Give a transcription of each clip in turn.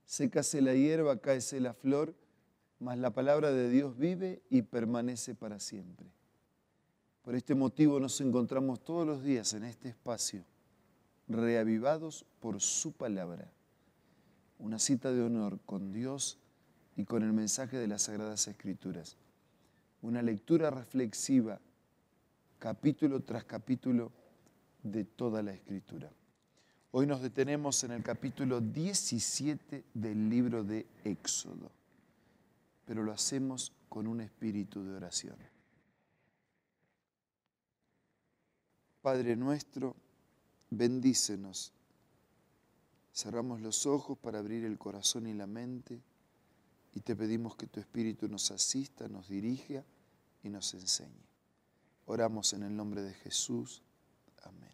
Sécase la hierba, cáese la flor, mas la palabra de Dios vive y permanece para siempre. Por este motivo nos encontramos todos los días en este espacio, reavivados por su palabra. Una cita de honor con Dios y con el mensaje de las Sagradas Escrituras. Una lectura reflexiva, capítulo tras capítulo, de toda la Escritura. Hoy nos detenemos en el capítulo 17 del libro de Éxodo, pero lo hacemos con un espíritu de oración. Padre nuestro, bendícenos. Cerramos los ojos para abrir el corazón y la mente y te pedimos que tu Espíritu nos asista, nos dirija y nos enseñe. Oramos en el nombre de Jesús. Amén.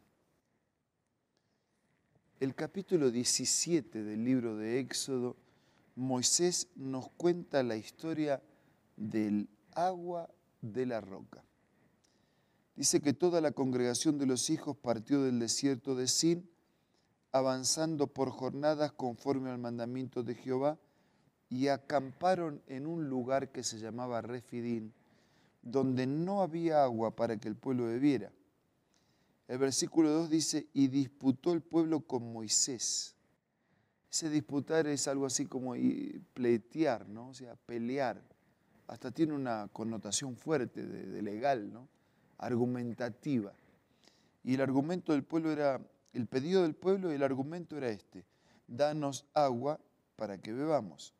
El capítulo 17 del libro de Éxodo, Moisés nos cuenta la historia del agua de la roca. Dice que toda la congregación de los hijos partió del desierto de Sin, avanzando por jornadas conforme al mandamiento de Jehová, y acamparon en un lugar que se llamaba Refidín, donde no había agua para que el pueblo bebiera. El versículo 2 dice, y disputó el pueblo con Moisés. Ese disputar es algo así como pleitear, ¿no? O sea, pelear. Hasta tiene una connotación fuerte de legal, ¿no? Argumentativa. Y el argumento del pueblo era, el pedido del pueblo y el argumento era este, danos agua para que bebamos.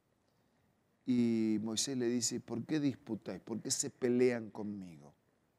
Y Moisés le dice, ¿por qué disputáis? ¿Por qué se pelean conmigo?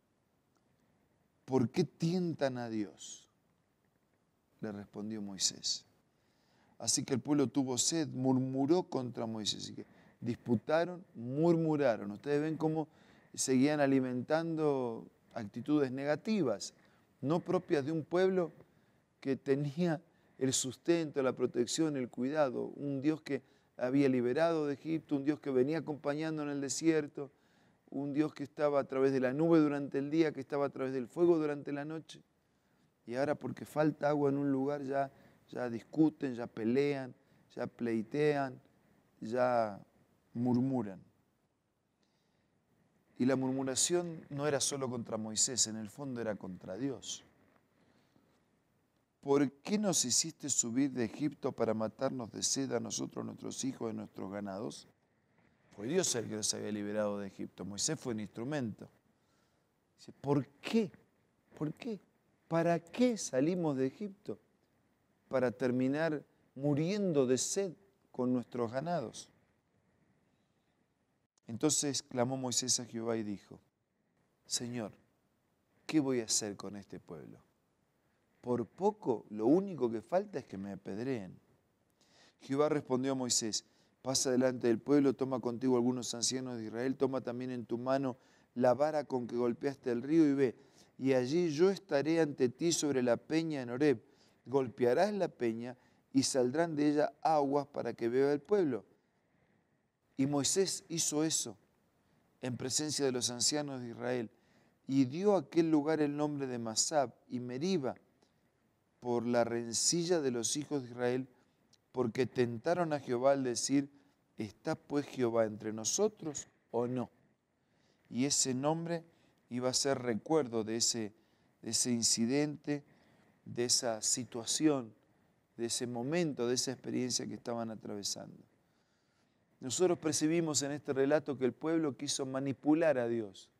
¿Por qué tientan a Dios? Le respondió Moisés. Así que el pueblo tuvo sed, murmuró contra Moisés. Así que disputaron, murmuraron. Ustedes ven cómo seguían alimentando actitudes negativas, no propias de un pueblo que tenía el sustento, la protección, el cuidado. Un Dios que había liberado de Egipto, un Dios que venía acompañando en el desierto, un Dios que estaba a través de la nube durante el día, que estaba a través del fuego durante la noche. Y ahora porque falta agua en un lugar ya discuten, ya pelean, ya pleitean, ya murmuran. Y la murmuración no era solo contra Moisés, en el fondo era contra Dios. ¿Por qué nos hiciste subir de Egipto para matarnos de sed a nosotros, nuestros hijos y nuestros ganados? Fue Dios el que los había liberado de Egipto. Moisés fue un instrumento. Dice, ¿por qué? ¿Por qué? ¿Para qué salimos de Egipto? Para terminar muriendo de sed con nuestros ganados. Entonces clamó Moisés a Jehová y dijo, Señor, ¿qué voy a hacer con este pueblo? Por poco, lo único que falta es que me apedreen. Jehová respondió a Moisés, pasa delante del pueblo, toma contigo algunos ancianos de Israel, toma también en tu mano la vara con que golpeaste el río y ve, y allí yo estaré ante ti sobre la peña en Horeb. Golpearás la peña y saldrán de ella aguas para que beba el pueblo. Y Moisés hizo eso en presencia de los ancianos de Israel y dio a aquel lugar el nombre de Masab y Meriba por la rencilla de los hijos de Israel, porque tentaron a Jehová al decir, ¿está pues Jehová entre nosotros o no? Y ese nombre iba a ser recuerdo de ese incidente, de esa situación, de ese momento, de esa experiencia que estaban atravesando. Nosotros percibimos en este relato que el pueblo quiso manipular a Dios.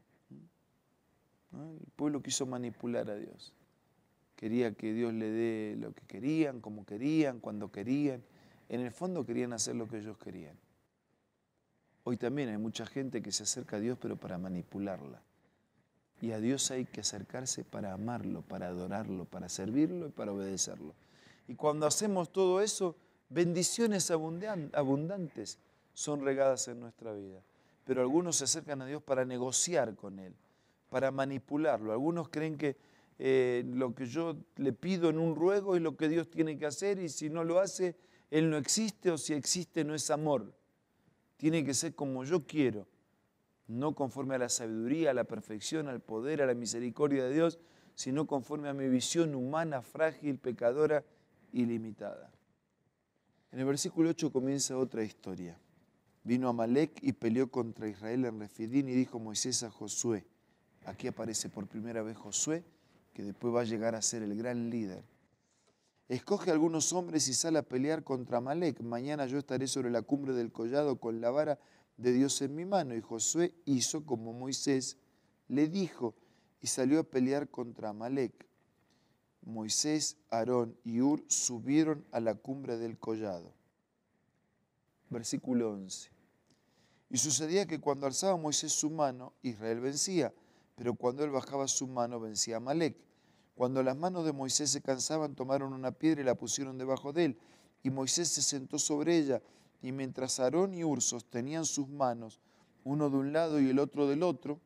¿No? El pueblo quiso manipular a Dios. Quería que Dios le dé lo que querían, como querían, cuando querían. En el fondo querían hacer lo que ellos querían. Hoy también hay mucha gente que se acerca a Dios pero para manipularla. Y a Dios hay que acercarse para amarlo, para adorarlo, para servirlo y para obedecerlo. Y cuando hacemos todo eso, bendiciones abundantes son regadas en nuestra vida. Pero algunos se acercan a Dios para negociar con Él, para manipularlo. Algunos creen que lo que yo le pido en un ruego es lo que Dios tiene que hacer y si no lo hace, Él no existe o si existe no es amor. Tiene que ser como yo quiero, no conforme a la sabiduría, a la perfección, al poder, a la misericordia de Dios, sino conforme a mi visión humana, frágil, pecadora y limitada. En el versículo 8 comienza otra historia. Vino Amalec y peleó contra Israel en Refidín y dijo Moisés a Josué. Aquí aparece por primera vez Josué, que después va a llegar a ser el gran líder. Escoge algunos hombres y sale a pelear contra Amalec. Mañana yo estaré sobre la cumbre del collado con la vara de Dios en mi mano. Y Josué hizo como Moisés le dijo y salió a pelear contra Amalec. Moisés, Aarón y Hur subieron a la cumbre del collado. Versículo 11. Y sucedía que cuando alzaba Moisés su mano, Israel vencía, pero cuando él bajaba su mano, vencía a Amalec. Cuando las manos de Moisés se cansaban, tomaron una piedra y la pusieron debajo de él. Y Moisés se sentó sobre ella, y mientras Aarón y Hur sostenían sus manos, uno de un lado y el otro del otro,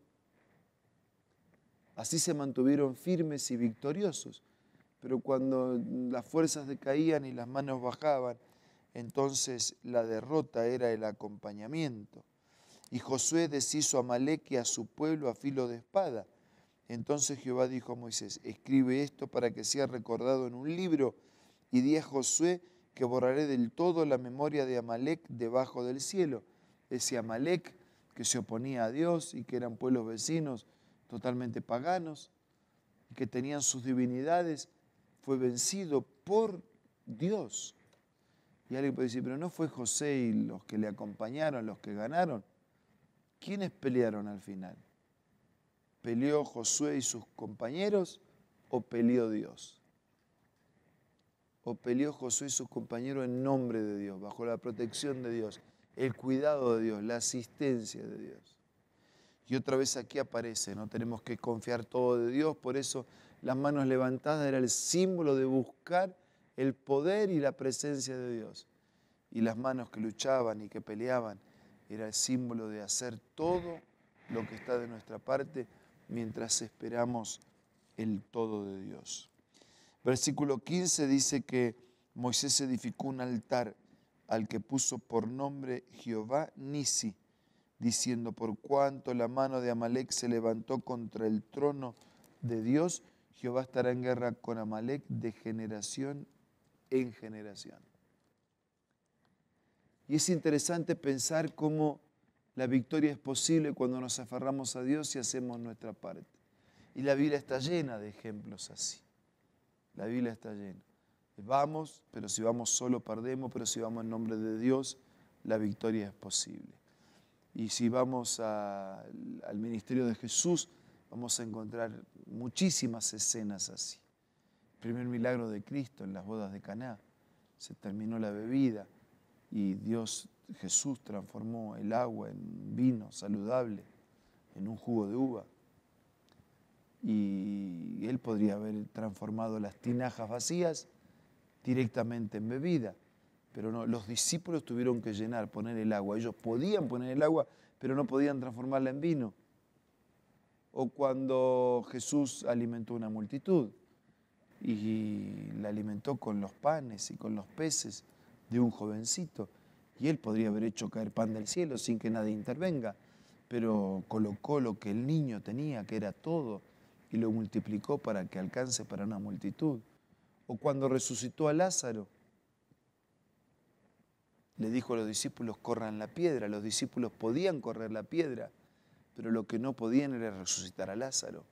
así se mantuvieron firmes y victoriosos. Pero cuando las fuerzas decaían y las manos bajaban, entonces la derrota era el acompañamiento. Y Josué deshizo a Amalec y a su pueblo a filo de espada. Entonces Jehová dijo a Moisés, escribe esto para que sea recordado en un libro, y di a Josué que borraré del todo la memoria de Amalec debajo del cielo. Ese Amalec que se oponía a Dios y que eran pueblos vecinos totalmente paganos, y que tenían sus divinidades, fue vencido por Dios. Y alguien puede decir, pero no fue José y los que le acompañaron, los que ganaron. ¿Quiénes pelearon al final? ¿Peleó Josué y sus compañeros o peleó Dios? ¿O peleó Josué y sus compañeros en nombre de Dios, bajo la protección de Dios, el cuidado de Dios, la asistencia de Dios? Y otra vez aquí aparece, no tenemos que confiar todo de Dios, por eso las manos levantadas era el símbolo de buscar el poder y la presencia de Dios. Y las manos que luchaban y que peleaban era el símbolo de hacer todo lo que está de nuestra parte mientras esperamos el todo de Dios. Versículo 15 dice que Moisés edificó un altar al que puso por nombre Jehová Nisi, diciendo, por cuanto la mano de Amalec se levantó contra el trono de Dios, Jehová estará en guerra con Amalec de generación en generación. Y es interesante pensar cómo la victoria es posible cuando nos aferramos a Dios y hacemos nuestra parte. Y la Biblia está llena de ejemplos así. La Biblia está llena. Vamos, pero si vamos solo perdemos, pero si vamos en nombre de Dios, la victoria es posible. Y si vamos al ministerio de Jesús, vamos a encontrar muchísimas escenas así. El primer milagro de Cristo en las bodas de Caná. Se terminó la bebida y Jesús transformó el agua en vino saludable, en un jugo de uva. Y Él podría haber transformado las tinajas vacías directamente en bebida. Pero no, los discípulos tuvieron que poner el agua. Ellos podían poner el agua, pero no podían transformarla en vino. O cuando Jesús alimentó una multitud y la alimentó con los panes y con los peces de un jovencito. Y él podría haber hecho caer pan del cielo sin que nadie intervenga, pero colocó lo que el niño tenía, que era todo, y lo multiplicó para que alcance para una multitud. O cuando resucitó a Lázaro, le dijo a los discípulos, corran la piedra. Los discípulos podían correr la piedra, pero lo que no podían era resucitar a Lázaro.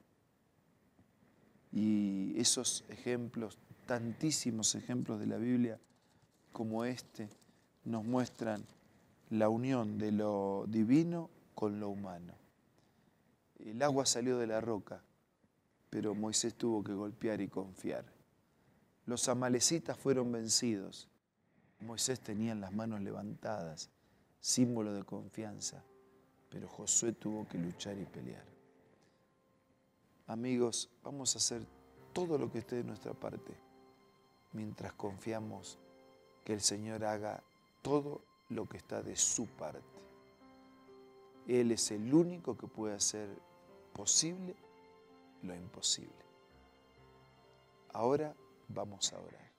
Y esos ejemplos, tantísimos ejemplos de la Biblia como este, nos muestran la unión de lo divino con lo humano. El agua salió de la roca, pero Moisés tuvo que golpear y confiar. Los amalecitas fueron vencidos. Moisés tenía las manos levantadas, símbolo de confianza, pero Josué tuvo que luchar y pelear. Amigos, vamos a hacer todo lo que esté de nuestra parte mientras confiamos que el Señor haga todo lo que está de su parte. Él es el único que puede hacer posible lo imposible. Ahora vamos a orar.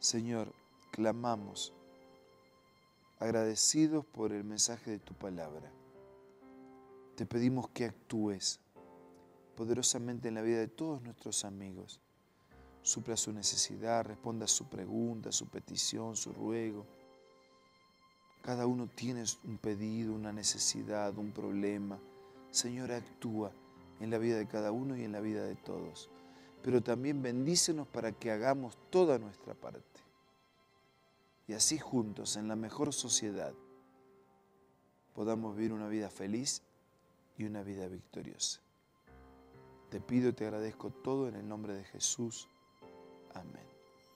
Señor, clamamos, agradecidos por el mensaje de tu palabra. Te pedimos que actúes poderosamente en la vida de todos nuestros amigos. Supla su necesidad, responda a su pregunta, su petición, su ruego. Cada uno tiene un pedido, una necesidad, un problema. Señor, actúa en la vida de cada uno y en la vida de todos. Pero también bendícenos para que hagamos toda nuestra parte. Y así juntos, en la mejor sociedad, podamos vivir una vida feliz y una vida victoriosa. Te pido y te agradezco todo en el nombre de Jesús. Amén.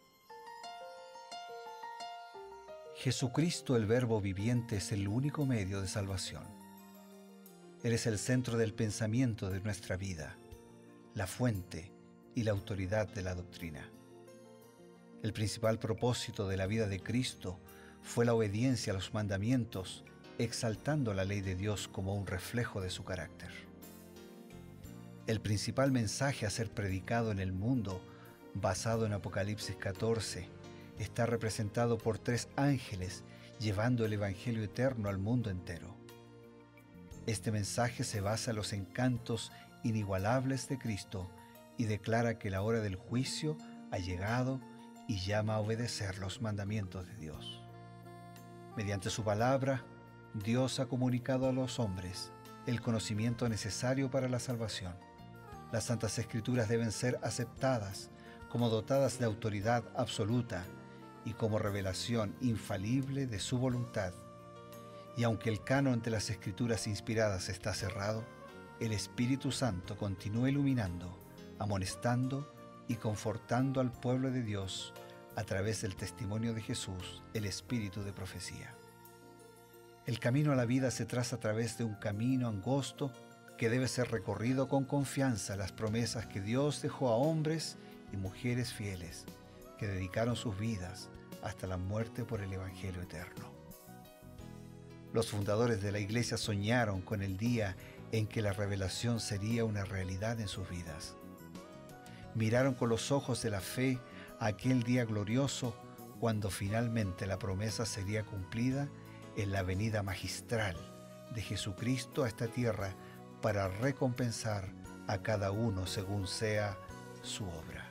Jesucristo, el Verbo viviente, es el único medio de salvación. Él es el centro del pensamiento de nuestra vida, la fuente y la autoridad de la doctrina. El principal propósito de la vida de Cristo fue la obediencia a los mandamientos, exaltando la ley de Dios como un reflejo de su carácter. El principal mensaje a ser predicado en el mundo, basado en Apocalipsis 14, está representado por 3 ángeles llevando el Evangelio eterno al mundo entero. Este mensaje se basa en los encantos inigualables de Cristo y declara que la hora del juicio ha llegado y llama a obedecer los mandamientos de Dios. Mediante su palabra, Dios ha comunicado a los hombres el conocimiento necesario para la salvación. Las Santas Escrituras deben ser aceptadas como dotadas de autoridad absoluta y como revelación infalible de su voluntad. Y aunque el canon de las Escrituras inspiradas está cerrado, el Espíritu Santo continúa iluminando, amonestando y confortando al pueblo de Dios a través del testimonio de Jesús, el Espíritu de profecía. El camino a la vida se traza a través de un camino angosto que debe ser recorrido con confianza a las promesas que Dios dejó a hombres y mujeres fieles que dedicaron sus vidas hasta la muerte por el Evangelio eterno. Los fundadores de la Iglesia soñaron con el día en que la revelación sería una realidad en sus vidas. Miraron con los ojos de la fe a aquel día glorioso cuando finalmente la promesa sería cumplida en la venida magistral de Jesucristo a esta tierra para recompensar a cada uno según sea su obra.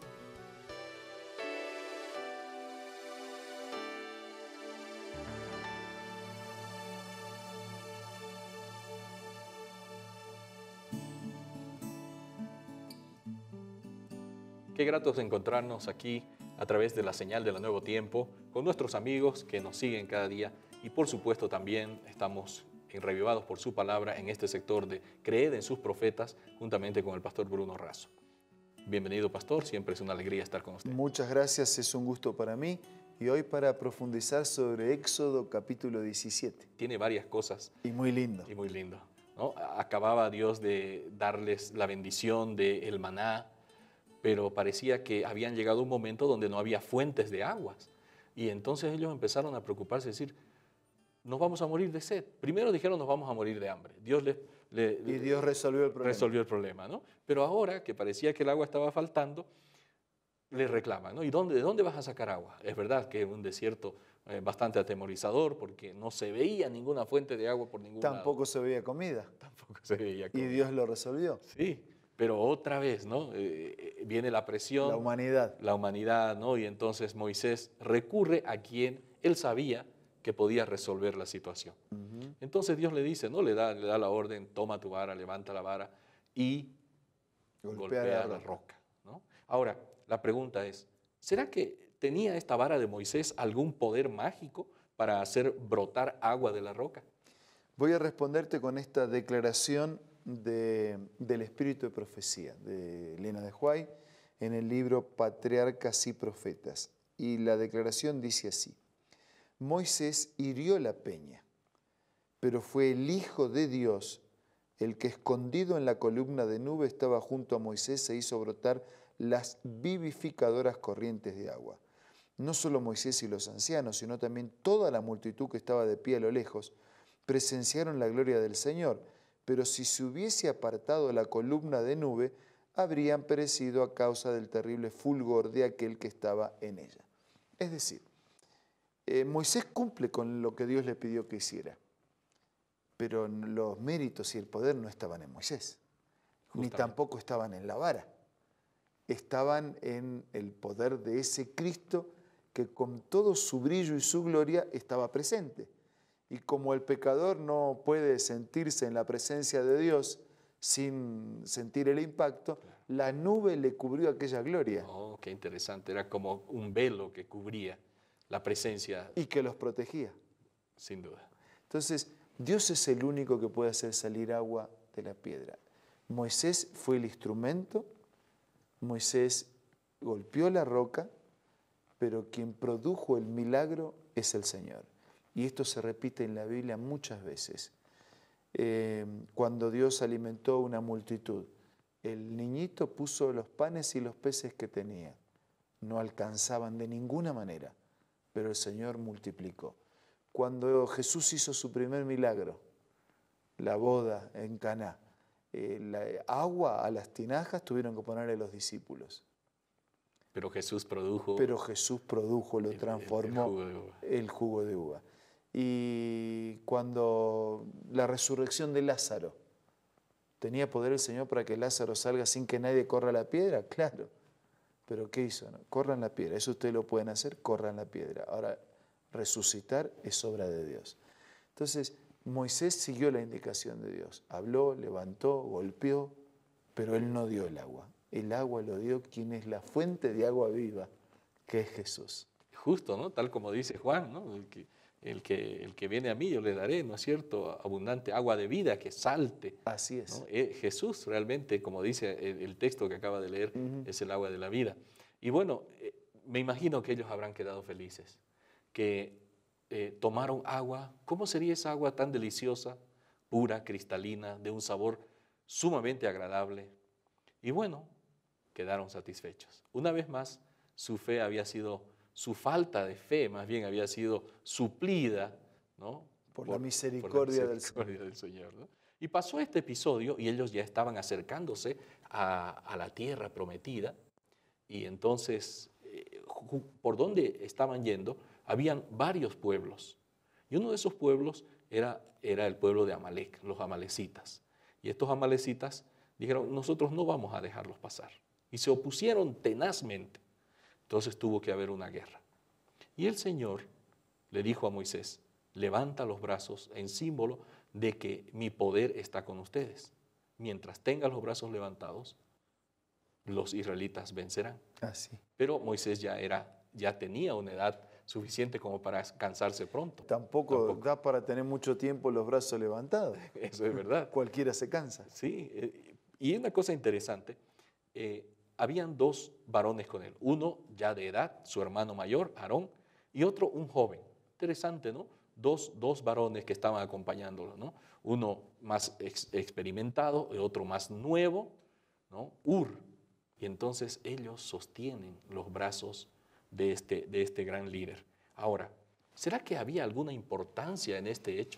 Qué grato es encontrarnos aquí a través de la señal de la Nuevo Tiempo con nuestros amigos que nos siguen cada día y por supuesto también estamos revivados por su palabra en este sector de Creed en sus profetas juntamente con el pastor Bruno Razo. Bienvenido, pastor, siempre es una alegría estar con usted. Muchas gracias, es un gusto para mí y hoy para profundizar sobre Éxodo capítulo 17. Tiene varias cosas. Y muy lindo. Y muy lindo, ¿no? Acababa Dios de darles la bendición del maná, pero parecía que habían llegado a un momento donde no había fuentes de aguas. Y entonces ellos empezaron a preocuparse, decir, nos vamos a morir de sed. Primero dijeron, nos vamos a morir de hambre. Dios Dios resolvió el problema. Resolvió el problema, ¿no? Pero ahora que parecía que el agua estaba faltando, le reclaman, ¿no? ¿Y de dónde vas a sacar agua? Es verdad que es un desierto bastante atemorizador porque no se veía ninguna fuente de agua por ningún lado. Tampoco se veía comida. Tampoco se veía comida. Y Dios lo resolvió. Sí. Pero otra vez, ¿no? Viene la presión. La humanidad. La humanidad, ¿no? Y entonces Moisés recurre a quien él sabía que podía resolver la situación. Entonces Dios le dice, ¿no? Le da la orden, toma tu vara, levanta la vara y golpea la roca, ¿no? Ahora, la pregunta es, ¿será que tenía esta vara de Moisés algún poder mágico para hacer brotar agua de la roca? Voy a responderte con esta declaración del espíritu de profecía de Elena de White en el libro Patriarcas y Profetas. Y la declaración dice así: Moisés hirió la peña, pero fue el Hijo de Dios el que escondido en la columna de nube estaba junto a Moisés e hizo brotar las vivificadoras corrientes de agua. No solo Moisés y los ancianos, sino también toda la multitud que estaba de pie a lo lejos, presenciaron la gloria del Señor, pero si se hubiese apartado la columna de nube, habrían perecido a causa del terrible fulgor de aquel que estaba en ella. Es decir, Moisés cumple con lo que Dios le pidió que hiciera, pero los méritos y el poder no estaban en Moisés, ni tampoco estaban en la vara, estaban en el poder de ese Cristo que con todo su brillo y su gloria estaba presente. Y como el pecador no puede sentirse en la presencia de Dios sin sentir el impacto, la nube le cubrió aquella gloria. Oh, qué interesante. Era como un velo que cubría la presencia. Y que los protegía. Sin duda. Entonces, Dios es el único que puede hacer salir agua de la piedra. Moisés fue el instrumento, Moisés golpeó la roca, pero quien produjo el milagro es el Señor. Y esto se repite en la Biblia muchas veces. Cuando Dios alimentó una multitud, el niñito puso los panes y los peces que tenía. No alcanzaban de ninguna manera, pero el Señor multiplicó. Cuando Jesús hizo su primer milagro, la boda en Caná, la agua a las tinajas tuvieron que ponerle los discípulos. Pero Jesús produjo. Pero Jesús produjo, lo transformó, el jugo de uva. Y cuando la resurrección de Lázaro, ¿tenía poder el Señor para que Lázaro salga sin que nadie corra la piedra? Claro. Pero ¿qué hizo? No, corran la piedra. Eso ustedes lo pueden hacer, corran la piedra. Ahora, resucitar es obra de Dios. Entonces, Moisés siguió la indicación de Dios. Habló, levantó, golpeó, pero él no dio el agua. El agua lo dio quien es la fuente de agua viva, que es Jesús. Justo, ¿no? Tal como dice Juan, ¿no? El que viene a mí yo le daré, ¿no es cierto?, abundante agua de vida que salte. Así es. ¿No? Jesús realmente, como dice el texto que acaba de leer, es el agua de la vida. Y bueno, me imagino que ellos habrán quedado felices, que tomaron agua. ¿Cómo sería esa agua tan deliciosa, pura, cristalina, de un sabor sumamente agradable? Y bueno, quedaron satisfechos. Una vez más, su fe había sido, su falta de fe más bien había sido suplida, ¿no? Por la misericordia del Señor, ¿no? Y pasó este episodio y ellos ya estaban acercándose a la tierra prometida. Y entonces, por donde estaban yendo, habían varios pueblos. Y uno de esos pueblos era el pueblo de Amalec, los amalecitas. Y estos amalecitas dijeron, nosotros no vamos a dejarlos pasar. Y se opusieron tenazmente. Entonces tuvo que haber una guerra. Y el Señor le dijo a Moisés, levanta los brazos en símbolo de que mi poder está con ustedes. Mientras tenga los brazos levantados, los israelitas vencerán. Así. Pero Moisés ya tenía una edad suficiente como para cansarse pronto. Tampoco da para tener mucho tiempo los brazos levantados. Eso es verdad. Cualquiera se cansa. Sí, y una cosa interesante, habían dos varones con él, uno ya de edad, su hermano mayor, Aarón, y otro un joven. Interesante, ¿no? Dos varones que estaban acompañándolo, ¿no? Uno más experimentado y otro más nuevo, ¿no? Ur. Y entonces ellos sostienen los brazos de este gran líder. Ahora, ¿será que había alguna importancia en este hecho?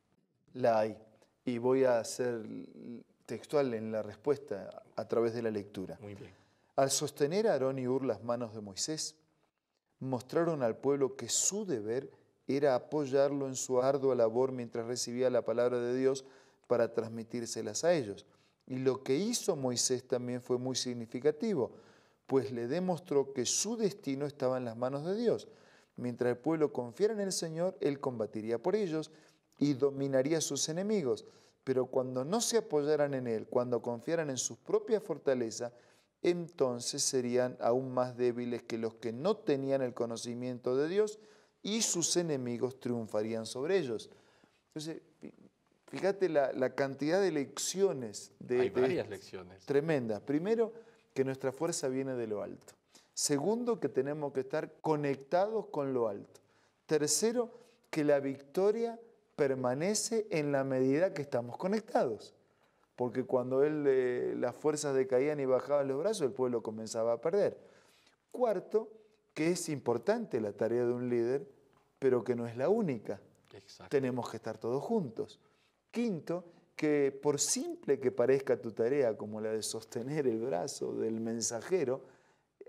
La hay. Y voy a ser textual en la respuesta a través de la lectura. Muy bien. Al sostener a Aarón y Ur las manos de Moisés, mostraron al pueblo que su deber era apoyarlo en su ardua labor mientras recibía la palabra de Dios para transmitírselas a ellos. Y lo que hizo Moisés también fue muy significativo, pues le demostró que su destino estaba en las manos de Dios. Mientras el pueblo confiara en el Señor, Él combatiría por ellos y dominaría a sus enemigos. Pero cuando no se apoyaran en Él, cuando confiaran en sus propias fortalezas, entonces serían aún más débiles que los que no tenían el conocimiento de Dios y sus enemigos triunfarían sobre ellos. Entonces, fíjate la cantidad de lecciones. Hay varias lecciones. Tremendas. Primero, que nuestra fuerza viene de lo alto. Segundo, que tenemos que estar conectados con lo alto. Tercero, que la victoria permanece en la medida que estamos conectados. Porque cuando las fuerzas decaían y bajaban los brazos, el pueblo comenzaba a perder. Cuarto, que es importante la tarea de un líder, pero que no es la única. Exacto. Tenemos que estar todos juntos. Quinto, que por simple que parezca tu tarea, como la de sostener el brazo del mensajero,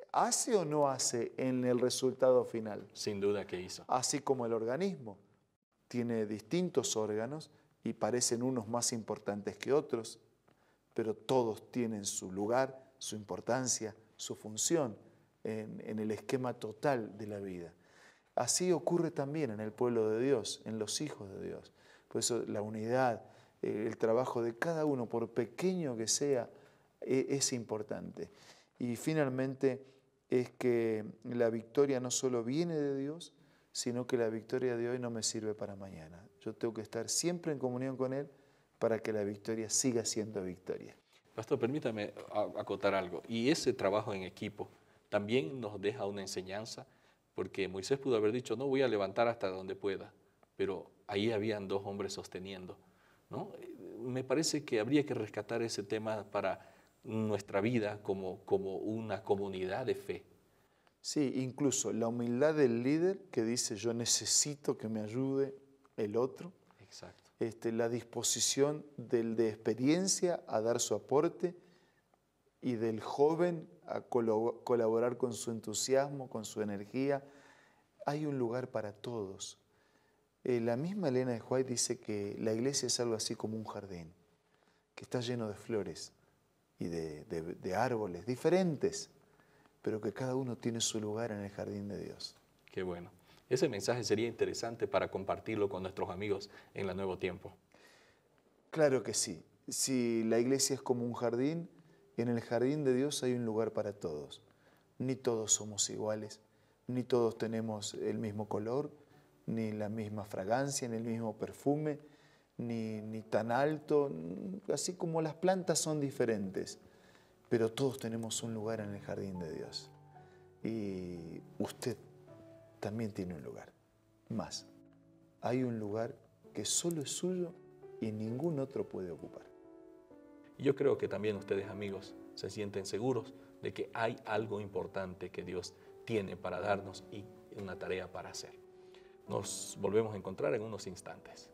¿hace o no hace en el resultado final? Sin duda que hizo. Así como el organismo tiene distintos órganos y parecen unos más importantes que otros, pero todos tienen su lugar, su importancia, su función en el esquema total de la vida. Así ocurre también en el pueblo de Dios, en los hijos de Dios. Por eso la unidad, el trabajo de cada uno, por pequeño que sea, es importante. Y finalmente es que la victoria no solo viene de Dios, sino que la victoria de hoy no me sirve para mañana. Yo tengo que estar siempre en comunión con Él para que la victoria siga siendo victoria. Pastor, permítame acotar algo. Y ese trabajo en equipo también nos deja una enseñanza, porque Moisés pudo haber dicho, no voy a levantar hasta donde pueda, pero ahí habían dos hombres sosteniendo, ¿no? Me parece que habría que rescatar ese tema para nuestra vida como una comunidad de fe. Sí, incluso la humildad del líder que dice yo necesito que me ayude el otro. Exacto. La disposición del de experiencia a dar su aporte y del joven a colaborar con su entusiasmo, con su energía. Hay un lugar para todos. La misma Elena de White dice que la iglesia es algo así como un jardín, que está lleno de flores y de árboles diferentes, pero que cada uno tiene su lugar en el jardín de Dios. Qué bueno. Ese mensaje sería interesante para compartirlo con nuestros amigos en la Nuevo Tiempo. Claro que sí. Si la iglesia es como un jardín, en el jardín de Dios hay un lugar para todos. Ni todos somos iguales, ni todos tenemos el mismo color, ni la misma fragancia, ni el mismo perfume, ni tan alto, así como las plantas son diferentes, pero todos tenemos un lugar en el jardín de Dios. Y usted también tiene un lugar. Más, hay un lugar que solo es suyo y ningún otro puede ocupar. Yo creo que también ustedes, amigos, se sienten seguros de que hay algo importante que Dios tiene para darnos y una tarea para hacer. Nos volvemos a encontrar en unos instantes.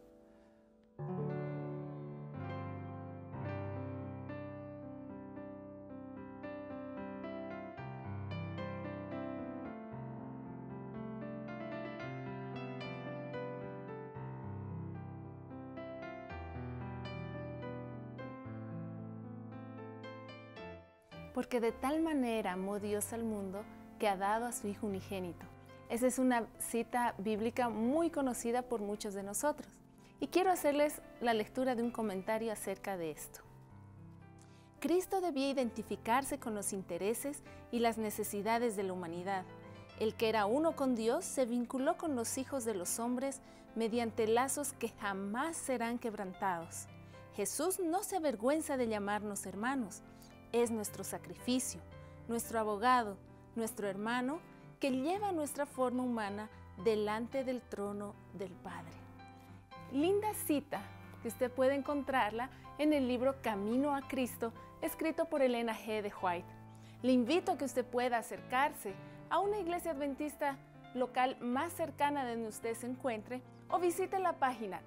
Porque de tal manera amó Dios al mundo que ha dado a su Hijo unigénito. Esa es una cita bíblica muy conocida por muchos de nosotros. Y quiero hacerles la lectura de un comentario acerca de esto. Cristo debía identificarse con los intereses y las necesidades de la humanidad. El que era uno con Dios se vinculó con los hijos de los hombres mediante lazos que jamás serán quebrantados. Jesús no se avergüenza de llamarnos hermanos. Es nuestro sacrificio, nuestro abogado, nuestro hermano, que lleva nuestra forma humana delante del trono del Padre. Linda cita que usted puede encontrarla en el libro Camino a Cristo, escrito por Elena G. de White. Le invito a que usted pueda acercarse a una iglesia adventista local más cercana de donde usted se encuentre o visite la página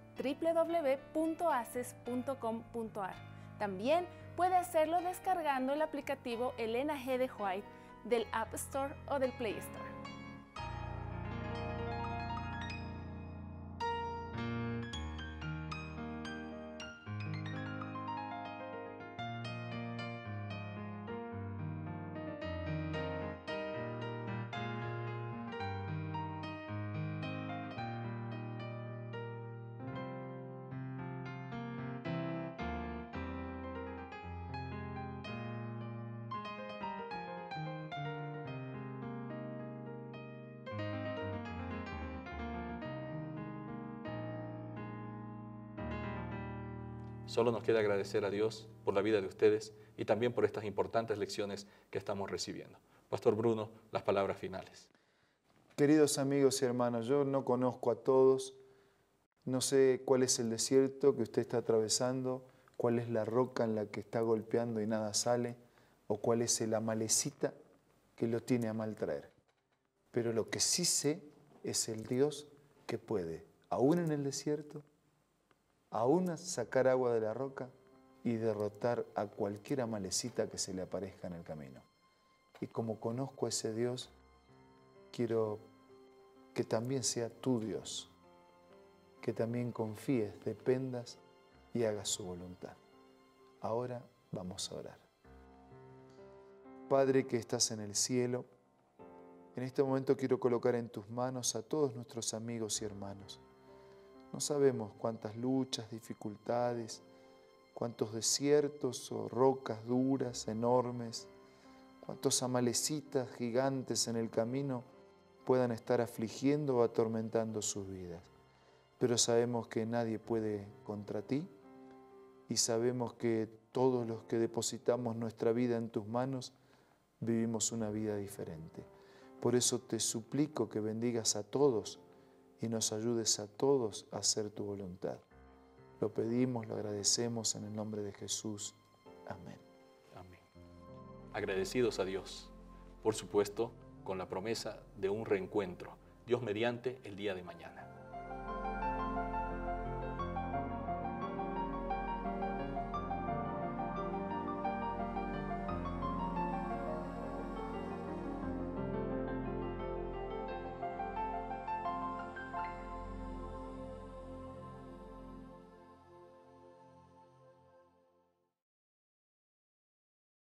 www.aces.com.ar. También puede hacerlo descargando el aplicativo Elena G. de White del App Store o del Play Store. Solo nos queda agradecer a Dios por la vida de ustedes y también por estas importantes lecciones que estamos recibiendo. Pastor Bruno, las palabras finales. Queridos amigos y hermanos, yo no conozco a todos, no sé cuál es el desierto que usted está atravesando, cuál es la roca en la que está golpeando y nada sale, o cuál es la malecita que lo tiene a mal traer. Pero lo que sí sé es el Dios que puede, aún en el desierto, aún sacar agua de la roca y derrotar a cualquier amalecita que se le aparezca en el camino. Y como conozco a ese Dios, quiero que también sea tu Dios, que también confíes, dependas y hagas su voluntad. Ahora vamos a orar. Padre que estás en el cielo, en este momento quiero colocar en tus manos a todos nuestros amigos y hermanos. No sabemos cuántas luchas, dificultades, cuántos desiertos o rocas duras, enormes, cuántos amalecitas gigantes en el camino puedan estar afligiendo o atormentando sus vidas. Pero sabemos que nadie puede contra ti y sabemos que todos los que depositamos nuestra vida en tus manos vivimos una vida diferente. Por eso te suplico que bendigas a todos y nos ayudes a todos a hacer tu voluntad. Lo pedimos, lo agradecemos en el nombre de Jesús. Amén. Amén. Agradecidos a Dios, por supuesto, con la promesa de un reencuentro, Dios mediante, el día de mañana.